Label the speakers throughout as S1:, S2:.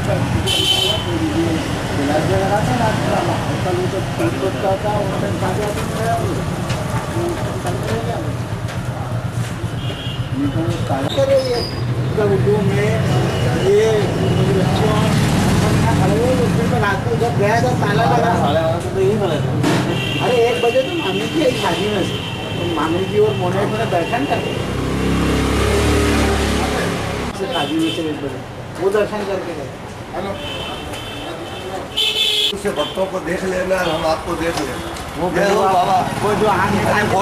S1: उर्दू में ये बच्चों रात को जब गया तो ताला लगा, तो यही बोला था। अरे 1 बजे तो मामी की आई शादी में से, तो मामी जी और मोने में दर्शन करके शादी में से 1 बजे वो दर्शन करके गए। हेलो,
S2: उससे भक्तों को देख लेना, हम आपको देख लेना।
S1: वो बाबा वो जो आगे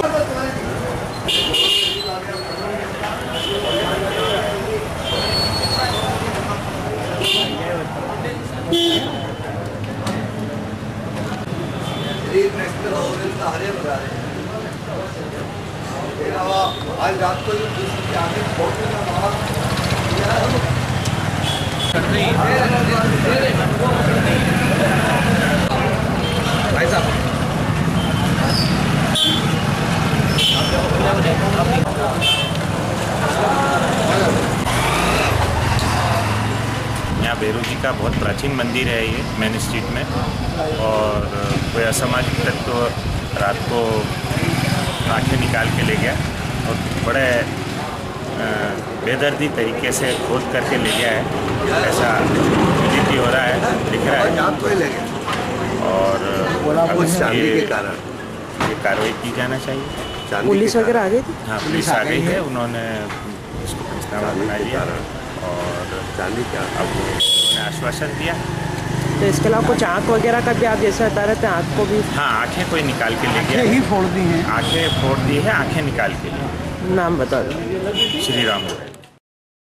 S2: आज रात को आगे भाई साहब
S3: यहाँ भैरव जी का बहुत प्राचीन मंदिर है ये मेन स्ट्रीट में। और कोई असामाजिक तत्व रात को आँखें निकाल के ले गया और बड़े बेदर्दी तरीके से खोद करके ले गया है, ऐसा प्रतीत हो रहा है, दिख रहा है। और
S2: चांदी के कारण
S3: ये कार्रवाई की जाना चाहिए।
S4: पुलिस वगैरह आ गई थी?
S3: हाँ, पुलिस आ गई है, उन्होंने इसको पंचनामा बना लिया और
S2: चांदी क्या
S3: अब उन्होंने आश्वासन दिया।
S4: तो इसके अलावा कुछ आँख वगैरह का भी आप जैसे बता रहे थे, आँख को भी?
S3: हाँ, आँखें कोई निकाल के ले गया,
S1: ही फोड़ दी हैं,
S3: आँखें फोड़ दी है, आँखें निकाल के लिए।
S4: नाम बता दो।
S3: श्री राम।